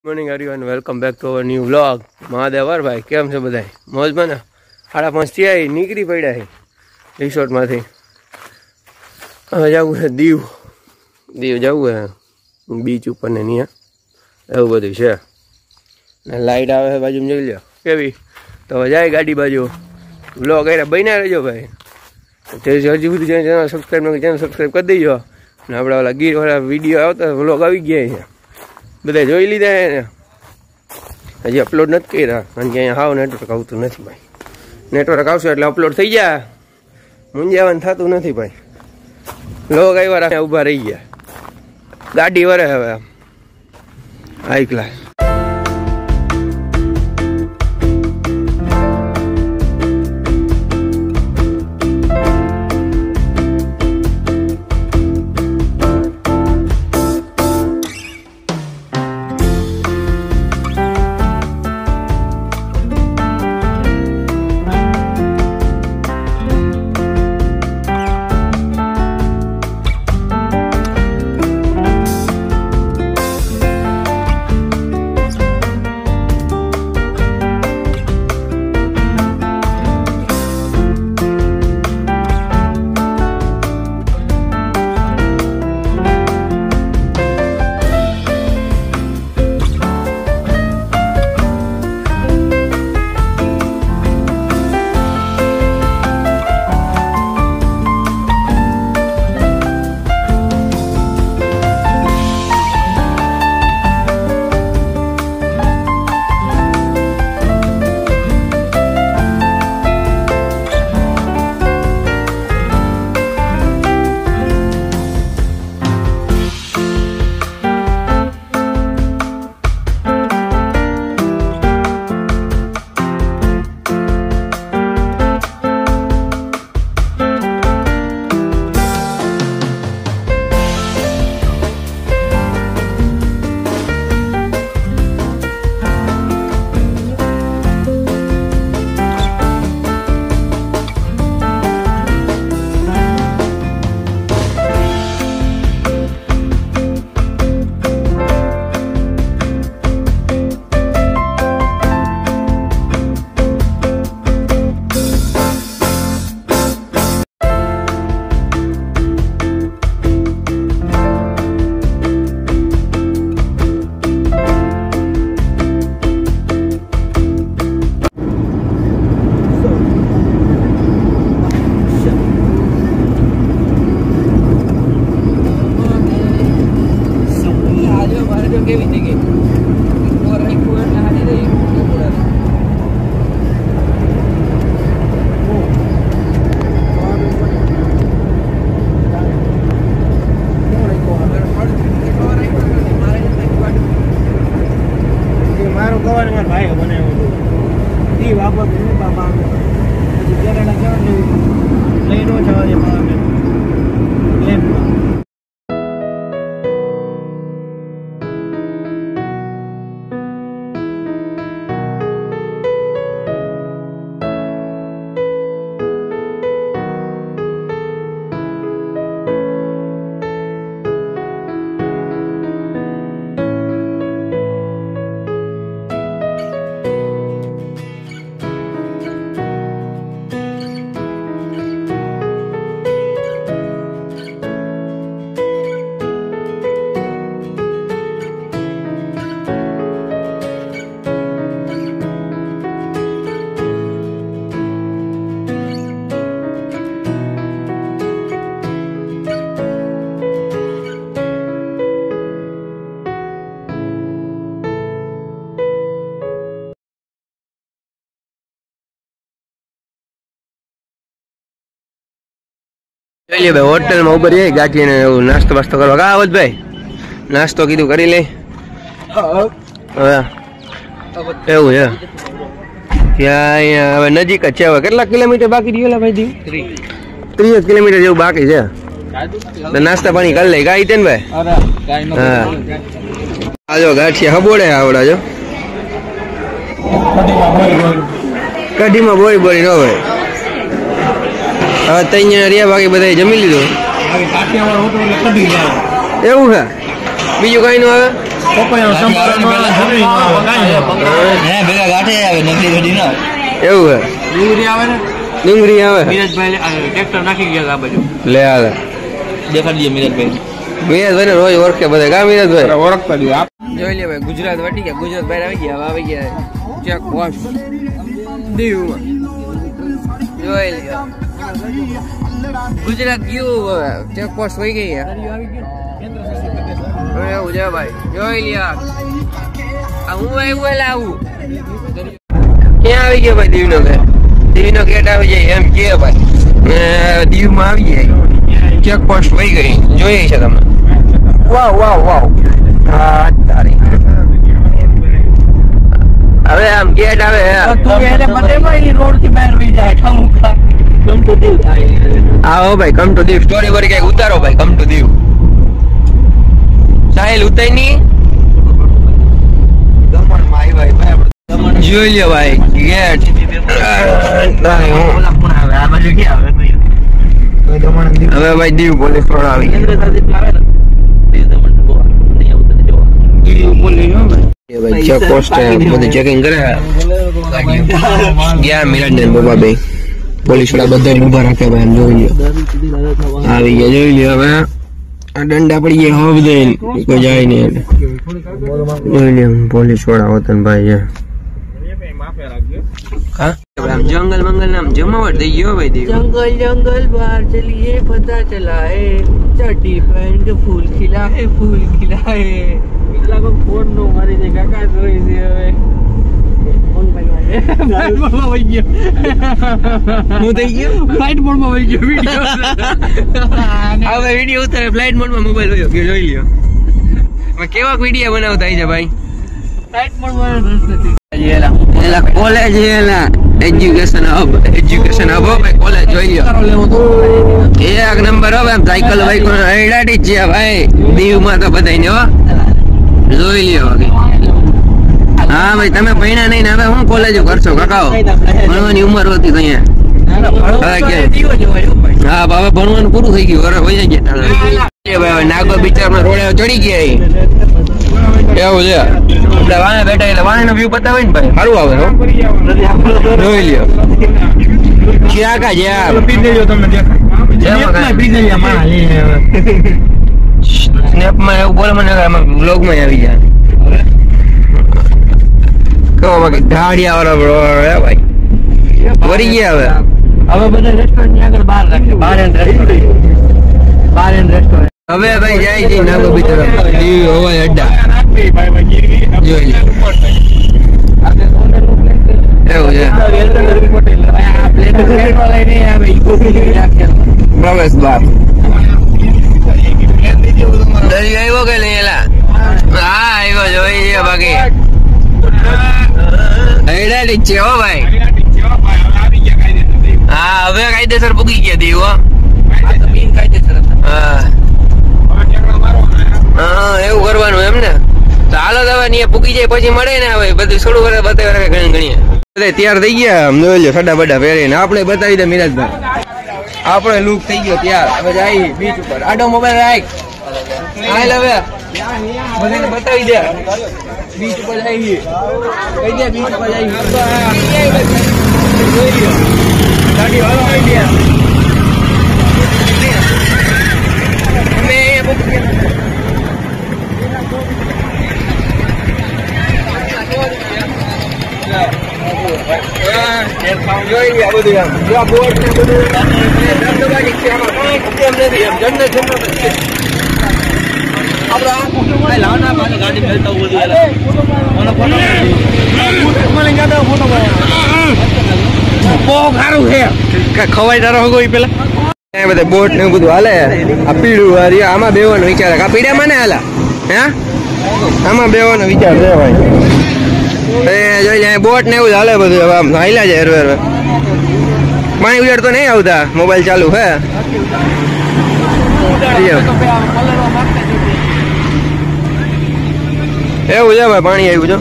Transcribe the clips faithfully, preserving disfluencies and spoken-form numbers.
Morning everyone, welcome back to our new vlog. મહાદેવર ભાઈ, કેમ છે બધા? મોજમાં ને? સાડા પાંચ થયા નીકળી પડ્યા છે રિસોર્ટમાંથી. હવે જવું છે દીવ. દીવ જવું છે બીચ ઉપર ને ત્યાં એવું બધું છે. ને લાઇટ આવે છે બાજુ જોઈ લો કેવી. તો હવે જાય ગાડી બાજુ. વ્લોગ એ બન્યા રહેજો ભાઈ. હજી સુધી ચેનલ સબસ્ક્રાઈબ નથી ચેનલ સબસ્ક્રાઈબ કરી દેજો. ને આપણે ઓલા ગીરવાળા વિડીયો આવતા વ્લોગ આવી ગયા છે, બધા જોઈ લીધા ને. હજી અપલોડ નથી કર્યા કારણ કે અહીંયા હાવ નેટવર્ક આવતું નથી ભાઈ. નેટવર્ક આવશે એટલે અપલોડ થઈ જાય. મૂંઝાવાનું થતું નથી ભાઈ. લોક આવ્યા ઊભા રહી ગયા. ગાડી વરે હવે હાઈ ક્લાસ. ભાઈ હોટલમાં ઉભર રહી ગાંઠી ને એવું નાસ્તો બાસ્તો કરવા. કા આવત ભાઈ નાસ્તો કીધું કરી લે. એવું છે ત્યાં અહીંયા હવે નજીક જ છે. હવે કેટલા કિલોમીટર બાકી રહ્યું ભાઈ? દીવ ત્રીસ કિલોમીટર જેવું બાકી છે. નાસ્તા પાણી કરી લે ગાઈ ને ભાઈ. હા આજો ગાંઠિયા હબોડે આવડા જો કઢીમાં બોરી બોરી ન ભાઈ. હવે ત્યાં રહ્યા બાકી બધા જમી લીધું. એવું છે બીજું કઈ નું આવે? ભેગા ગાંઠે આવે નકલી ગાડી ના એવું હે ડુંગળી આવે ને ડુંગળી આવે મિરાજભાઈ ટ્રેક્ટર નાખી ગયા આ બાજુ લે હાલે દેખાડી દઈએ મિરાજભાઈ મિરાજભાઈ ને રોજ ઓળખે બધા કા મિરાજભાઈ ઓળખતા જ જોઈ લે ભાઈ ગુજરાત વટી ગયા ગુજરાત બહાર આવી ગયા આવી ગયા ચેક વોશ દીવમાં જોઈ લે ગુજરાત ગયું હવે ચેક પોસ્ટ થઈ ગઈ એવું છે ભાઈ જોઈ લે આ હું આવ્યું એટલે આવું ક્યાં આવી ગયો ભાઈ દીવનો ગેટ દીવનો ગેટ આવી જાય એમ કે ભાઈ દીવમાં આવી જાય ચેક પોસ્ટ વહી ગઈ જોઈએ છે તમે વાવ વાવ વાવ હા તારી હવે આમ ગેટ આવે આવો ભાઈ કમ ટુ દીવ સ્ટોરી પર કઈક ઉતારો ભાઈ કમ ટુ દીવ સાહેલ ઉતારી ની જોઈ લ્યો ભાઈ ગેટ હવે ભાઈ દીવ પોલીસ પણ આવી ચેક પોસ્ટ બધું ચેકિંગ કરે ગયા મિરાજ ને બાબા ભાઈ પોલીસ વાળા બધા ઉભા રાખે ભાઈ એમ જોઈ લ્યો આવી ગયા જોઈ લ્યો હવે આ દંડા પડી ગયા હવે બધા કોઈ જાય નહીં જોઈ લ્યો પોલીસ વાળા વતન ભાઈ છે હા આમ જંગલ મંગલ નામ જમાવટ થઈ ગયો ભાઈ દેવ जंगल जंगल बाहर चलिए पता चला है चड्डी पहन के फूल खिला है फूल खिला है इतला को फोन नो मारी दे काका જોઈ છે હવે ફોન ભાઈ ફ્લાઇટ મોડમાં વઈ ગયો હું થઈ ગયો ફ્લાઇટ મોડમાં વઈ ગયો વિડિયો હવે વિડિયો ઉતારે ફ્લાઇટ મોડમાં મોબાઈલ વયો ગયો જોઈ લ્યો હવે કેવા વિડિયો બનાવતા છે ભાઈ ફ્લાઇટ મોડમાં નથી એલા એલા કોલેજ એલા એજ્યુકેશન હબ એજ્યુકેશન હબ ભાઈ કોલેજ જોઈ લ્યો એક નંબર હવે આમ સાયકલ ભાઈ કોણ એડાડી જ છે ભાઈ દીવમાં તો બધાને હો જોઈ લ્યો હા ભાઈ તમે ભણ્યા નહીં ને હવે હું કોલેજ કરશો કાકાઓ ભણવાની ઉંમર હતી અહીંયા હા હવે ભણવાનું પૂરું થઈ ગયું હવે વહી ગયા નાગો બિચારમાં રોડે ચડી ગયા એવું છે આપડે વાણે બેઠા એટલે વાણે નો વ્યૂ બતાવે ને ભાઈ સારું આવે હો જોઈ લ્યો ક્યાં કા જ્યાં સ્નેપ માં એવું બોલે મને વ્લોગ માં આવી જાય કહો બાકી ઢાળિયા વાળા ભાઈ વરી ગયા હવે હવે બધા રેસ્ટોરન્ટ ની આગળ બહાર રાખે બહાર એન્ડ રેસ્ટોરન્ટ બહાર એન્ડ રેસ્ટોરન્ટ હવે ભાઈ જાય છે નાગો બિચારો દીવ હવાઈ અડ્ડા જોઈ લે એવું છે પ્રવેશ બાપ દરિયો આવ્યો કે નહીં એલા હા આવ્યો જોઈ છે બાકી હેડાડી જ છે હો ભાઈ હા હવે કાયદેસર પૂગી ગયા દીવ હો હા હા એવું કરવાનું એમ ને તો હાલો દવા ને પૂકી જાય પછી મળે ને હવે બધું થોડું વરસ બતાવે ઘણી ઘણી બધા તૈયાર થઈ ગયા જોઈ લો સડા બડા પહેરીને આપણે બતાવી દે મિરાજભાઈ આપણે લુક થઈ ગયો તૈયાર હવે જાય બીચ ઉપર આડો મોબાઈલ રાખ હાલ હવે બધાને બતાવી દે બીચ ઉપર જઈએ કઈ દે બીચ ઉપર જઈએ જોઈ લો ગાડી વાળો આવી ગયા અમે પૂકી જોઈ ગયા બધું આમ જો બોટ ને બધું ધબધબાટી છે આમાં કઈ કેમ નથી એમ જન્નત જન્નત છે આપડા આ લાવના પાસે ગાડી મેલતા બધું એલા મને ફોટો મને ગાડા ફોટો બહુ સારું છે ખવાઈ તારો હગો ઈ પેલા એ બધા બોટ ને બધું હાલે આ પીડું હારી આમાં બેવાનો વિચાર આ પીડામાં ને હાલા હે આમાં બેવાનો વિચાર છે ભાઈ એ જોઈ જાય બોટ ને એવું હાલે બધું હવે આમ હાલ્યા જાય હરવે હરવે પાણી ઉજાડ તો નહીં આવતા મોબાઈલ ચાલુ હે એવું છે ભાઈ પાણી આવ્યું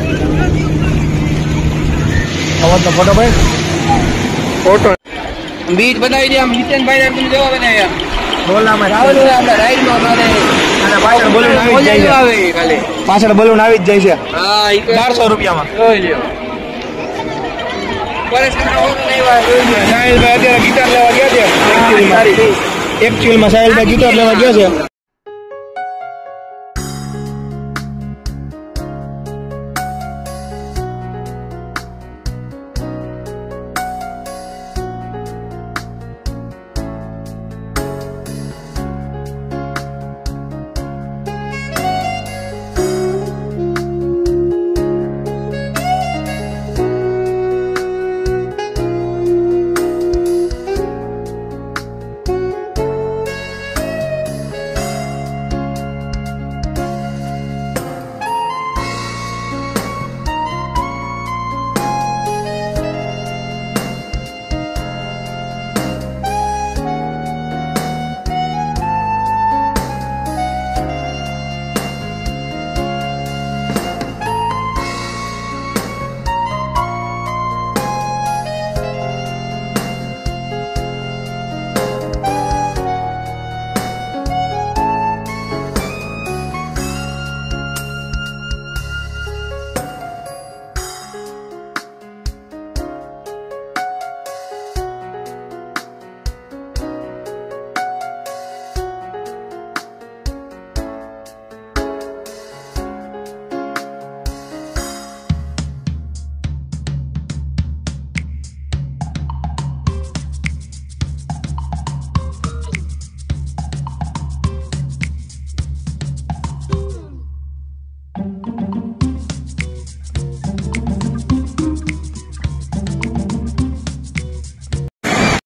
છો ફોટો ભાઈ ફોટો બીચ બતાવી દે આમ જીતેનભાઈ ને તમે જોવા બધા બોલામાં રાહુલ આપણે રાઈડમાં મારે અને પાછળ બલૂન આવી જ જાય આવે કાલે છે પાછળ બલૂન આવી જ જાય છે હા ઈ બારસો રૂપિયામાં જોઈ લ્યો પરેશ કાકા ઓર નહીં વા જોઈ લ્યો સાહિલભાઈ અત્યારે ગિટાર લેવા ગયા છે એકચ્યુઅલમાં એકચ્યુઅલમાં સાહિલભાઈ ગિટાર લેવા ગયા છે